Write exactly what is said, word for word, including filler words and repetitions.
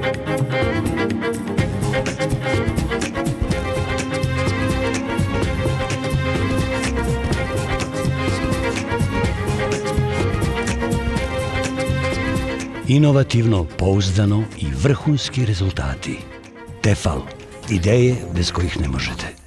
Inovativno, pouzdano i vrhunski rezultati. Tefal, ideje bez kojih ne možete.